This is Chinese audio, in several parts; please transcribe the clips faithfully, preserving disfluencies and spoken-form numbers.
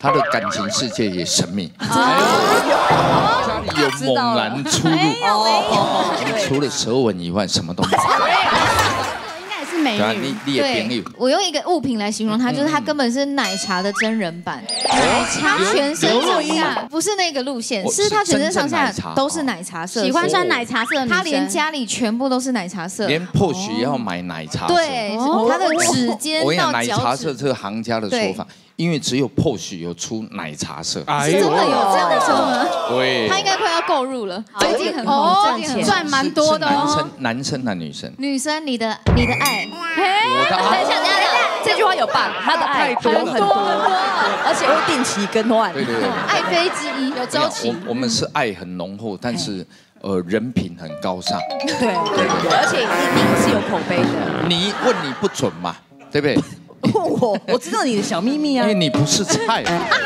他的感情世界也神秘。家里有猛男出入，除了舌吻以外，什么都没有。 美女， 对，我用一个物品来形容它，就是它根本是奶茶的真人版。奶茶全身上下不是那个路线，是它全身上下都是奶茶色。 喜欢穿奶茶色的女生， 她连家里全部都是奶茶色， 连 P O S H 也要买奶茶色。 对，她的指尖到脚趾。 我跟你讲，奶茶色这个行家的说法，因为只有 P O S H 有出奶茶色。 是真的有这样的车吗？ 对， 他应该快要购入了，最近很红，最近很赚蛮多的哦。男生，男生还是女生？ 女生，你的你的爱。 我的爱， 等一下，等一下，这句话有 bug， 他的爱多很多，而且会定期更换。 对对对， 爱妃之一，有周期。 我我们是爱很浓厚，但是呃人品很高尚。 对对对，而且一定是有口碑的。 你问你不准嘛，对不对？ 问我，我知道你的小秘密啊。 因为你不是菜。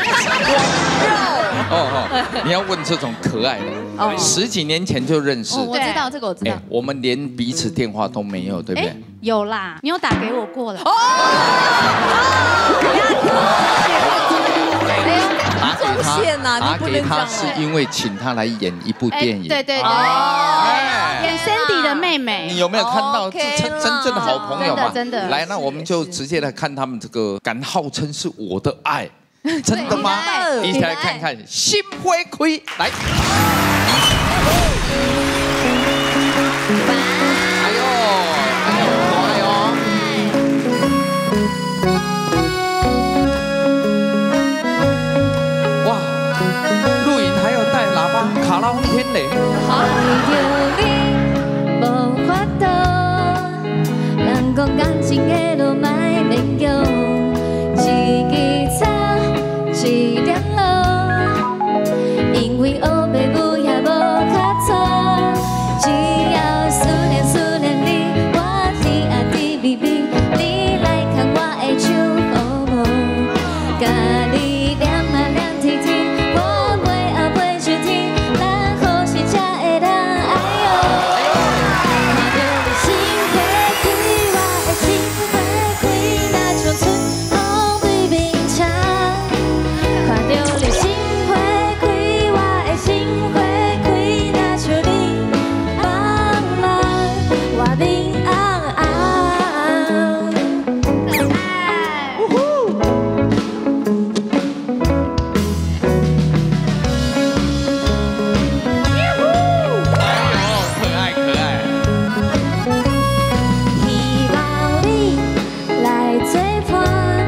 哦哦，你要问这种可爱的。哦，十几年前就认识。 我知道这个，我知道。 我们连彼此电话都没有，对不对？ 有啦，你有打给我过了。哦。 打给他，打给他是因为请他来演一部电影。 对对对。 演 Sandy 的妹妹。 你有没有看到真真正的好朋友嘛？ 真的。 来，那我们就直接来看他们这个敢号称是我的爱。 真的吗？一起来看看心花开来。哎呦，哎呦，可爱哦！哇，录影还有带喇叭，卡拉 OK 嘞。无法度，人讲感情的路莫勉强，一支草。 一点路，因为黑白母也无较错，只要思念思念你，我甜啊甜蜜蜜，你来牵我的手好无？甲你念啊念天天，我陪啊陪上天，咱好是才会当爱哟。看着你心花开，我的心花开，那像春风对面墙。 看到你心花开，我的心花开，那像你茫茫我面红红。呜呼！哎呦，可爱可爱！希望你来作伴。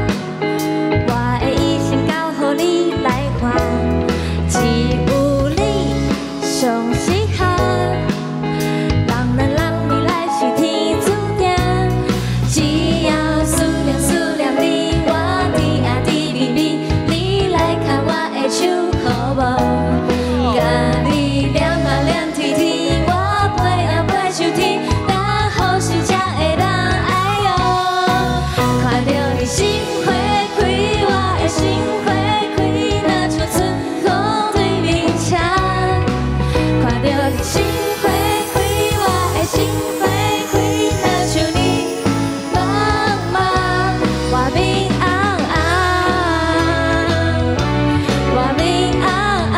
你来还，只有你上适合。人咱人未来是天注定，只要思念思念你，我甜啊甜蜜蜜，你来牵我的手好无？甲你念啊念天天，我陪啊陪上天，咱好事才会当爱哟。看到你心花开，我的心花。 心花开，我的心花开，那像你茫茫我面红红，我面红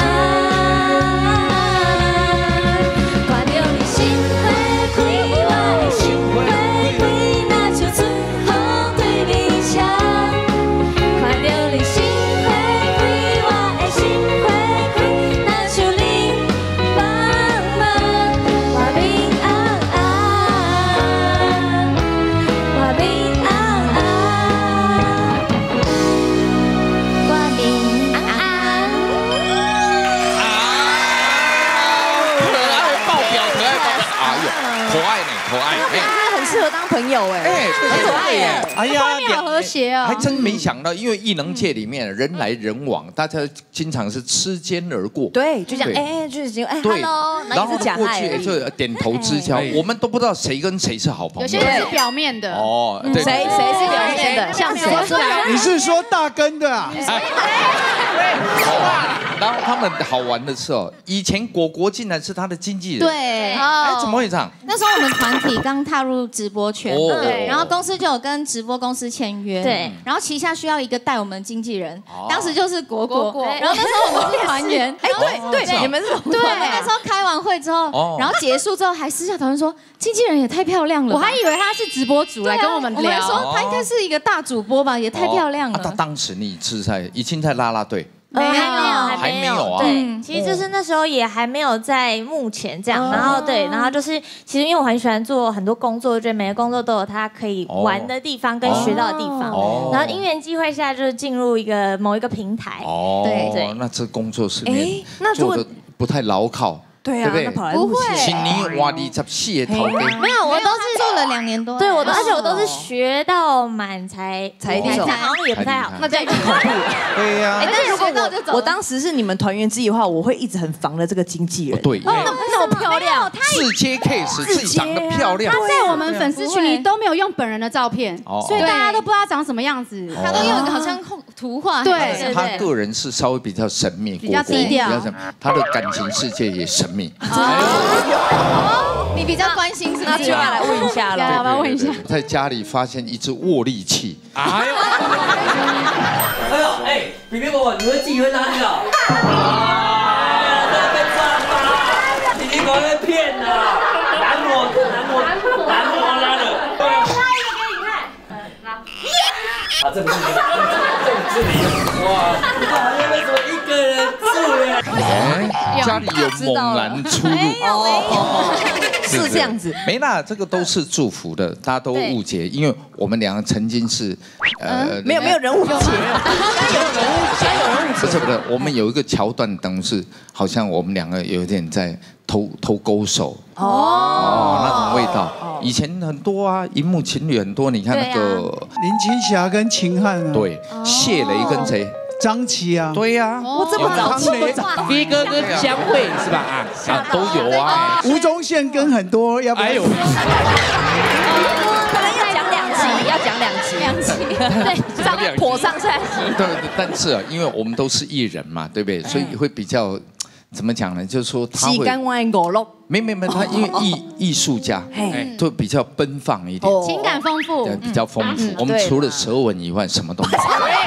红。看到你心花开，我的心花开，那像春风对面墙。看到你心花开，我的心花开，那像你。 可爱呢，可爱， 哎，很适合当朋友哎，哎， 很可爱耶，哎呀， 好和谐哦， 还真没想到，因为艺能界里面人来人往，大家经常是擦肩而过， 对，就这样，哎，就是哎 ，hello， 然后过去就点头之交，我们都不知道谁跟谁是好朋友， 有些人是表面的哦， 谁谁是表面的， 像谁？ 你是说大根的啊？ 然后他们好玩的是哦，以前果果竟然是他的经纪人。 对， 哎，怎么会这样？ 那时候我们团体刚踏入直播圈， 哦对，然后公司就有跟直播公司签约， 对， 然后旗下需要一个带我们经纪人， 哦当时就是果果， 果果然后那时候我们是团员， 哎，对对，你们是对，那时候开完会之后哦， 然后结束之后还私下讨论说，经纪人也太漂亮了吧， 我还以为他是直播主来跟我们我们聊。 说她应该是一个大主播吧，也太漂亮哦啊他了。 当时你是在已经在啦啦队。 呃，还没有， 还还没有。 没有啊对， 嗯其实就是那时候也还没有在幕前这样，然后对，然后就是其实因为我很喜欢做很多工作，我觉得每个工作都有它可以玩的地方跟学到的地方。 哦然后因缘机会下就是进入一个某一个平台。 哦， 对对那这工作室面哎那如果做的不太牢靠。 对啊，那跑来不会请你挖二十四个头给。 没有，我都是做了两年多， 对，我都， 哦而且我都是学到满才才才走好像也不太好。 那对， 对呀哎，，但是如果我就走了， 我当时是你们团员之一的话，我会一直很防着这个经纪人。 对，因为那么漂亮， 自接 case 自己长得漂亮他。在我们粉丝群里都没有用本人的照片， 哦所以大家都不知道他长什么样子。 他都用一个好像图画， 对对他个人是稍微比较神秘， 比较果果低调比较神秘他的感情世界也神秘。 你比较关心是不是？ 那就要来问一下要了。 不要问一下？ 在家里发现一只握力器， 哎呦，哎呦，哎，比比伯，你会自己会拉那个？哎呀，在被抓吧？比比伯被骗了，男模，男模，男模拉的。对啊。拉一个给你看。啊，这不是你，这不是你。哇，你好像为什么一个人住呀？ 哎，家里有猛男出入， 哦，是这样子。 没啦，这个都是祝福的，大家都误解，因为我们两个曾经是，呃， 没有没有人物节， 不是不是，我们有一个桥段，等于是好像我们两个有点在偷偷勾手哦，那种味道。以前很多啊，荧幕情侣很多，你看那个林青霞跟秦汉啊， 对谢雷跟谁？ 张琪啊， 对呀， 我这么早这么早， 飞哥跟江蕙是吧？啊， 啊都有啊。 吴宗宪跟很多，要不然哎呦， 可能要讲两集，要讲两集，两集，对，上火上下集。 对对，但是啊，因为我们都是艺人嘛，对不对？所以会比较怎么讲呢？就是说他会西干歪狗肉， 没没没，他因为艺艺术家， 嘿， 就比较奔放一点， 情感丰富对，，比较丰富。我们对除了舌吻以外，什么都没有。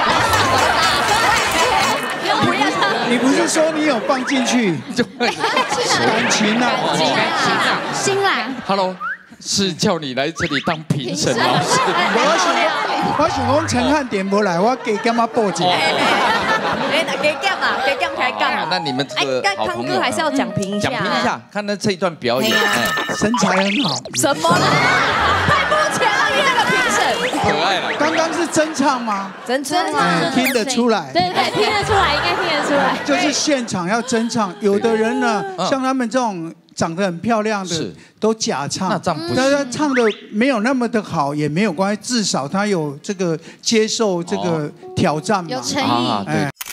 你不是说你有放进去就会感情啊？ 新来。 Hello，是叫你来这里当评审吗？ 我想我想讲陈汉点不来，我给干嘛报警？ 哎，给干嘛？给干开干嘛？ 那你们这个但好朋友康哥还是要讲评一下， 讲评一下，看他这一段表演，哎， 身材很好， 什么啦？太肤浅了，你那个评审， 可爱了。 刚刚是真唱吗？ 真真哎听得出来。 对对，听得出来，应该听得出来。 就是现场要真唱，有的人呢，像他们这种长得很漂亮的是， 都假唱。 那这样不但是行他唱的没有那么的好，也没有关系，至少他有这个接受这个挑战嘛。 有诚意。 啊，对。